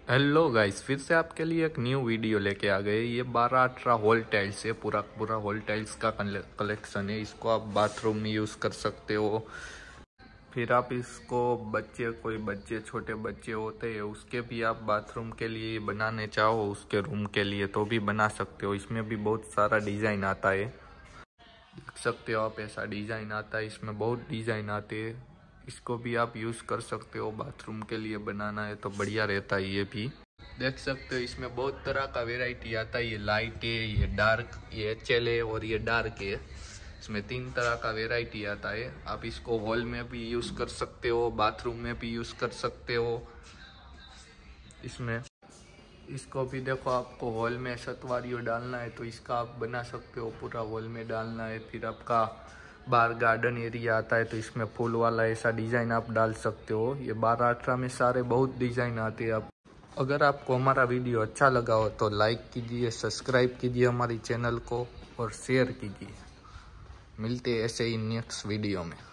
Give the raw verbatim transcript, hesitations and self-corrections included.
Hello guys, फिर से आपके लिए एक न्यू वीडियो लेके आ गए। ये बारह अठारह हॉल टाइल्स है, पूरा पूरा हॉल टाइल्स का कलेक्शन है। इसको आप बाथरूम में यूज़ कर सकते हो। फिर आप इसको बच्चे कोई बच्चे छोटे बच्चे होते हैं उसके भी आप बाथरूम के लिए बनाने चाहो, उसके रूम के लिए तो भी बना सकते हो। इसमें भी बहुत सारा डिज़ाइन आता है, देख सकते हो आप। ऐसा डिज़ाइन आता है, इसमें बहुत डिज़ाइन आते हैं। इसको भी आप यूज़ कर सकते हो, बाथरूम के लिए बनाना है तो बढ़िया रहता है। ये भी देख सकते हो, इसमें बहुत तरह का वैरायटी आता है। ये लाइट है, ये डार्क, ये एच एल है और ये डार्क है। इसमें तीन तरह का वैरायटी आता है। आप इसको हॉल में भी यूज़ कर सकते हो, बाथरूम में भी यूज़ कर सकते हो। इसमें इसको भी देखो, आपको हॉल में सतवारियों डालना है तो इसका आप बना सकते हो, पूरा हॉल में डालना है। फिर आपका बाहर गार्डन एरिया आता है तो इसमें फूल वाला ऐसा डिज़ाइन आप डाल सकते हो। ये बारह अठारह में सारे बहुत डिज़ाइन आते हैं। आप अगर आपको हमारा वीडियो अच्छा लगा हो तो लाइक कीजिए, सब्सक्राइब कीजिए हमारी चैनल को और शेयर कीजिए। मिलते हैं ऐसे ही नेक्स्ट वीडियो में।